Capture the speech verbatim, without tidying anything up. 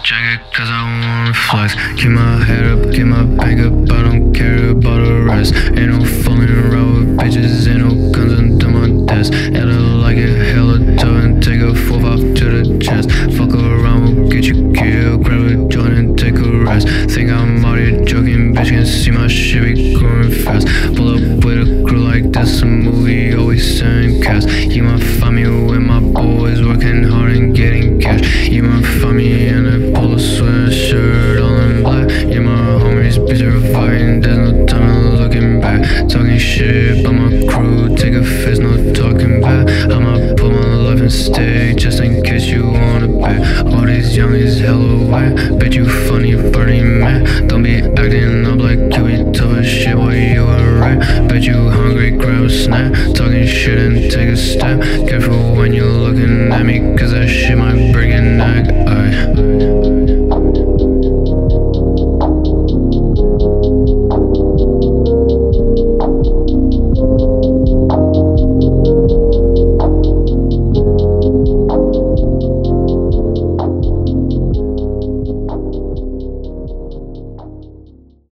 jacket cause I wanna flex. Keep my head up, keep my bank up, I don't care about the rest. Ain't no fooling around with bitches, ain't no guns under my desk. Ella like it hella tough and take a four five to the chest. Fuck around, we'll get you killed, grab a joint and take a rest. Think I'm out here joking, bitch can see my shit be going fast. Pull up with a crew like this, a movie, always sending cast. You might find me with my boys, working hard and getting cash. You might find me in a polo sweatshirt, all in black. Yeah, my homies, bitch are fighting, there's no time of looking back. Talking shit about my crew, take a fist, no talking back. I'ma put my life in stake, just in case you wanna bet. All these youngies hella wet, bet you funny, burning man. Don't be acting up like you be tough as shit while you a rat. Bet you hungry, grab a snack, talking shit and take a step. Careful when you're looking at me, cause that shit might break your neck. Aye.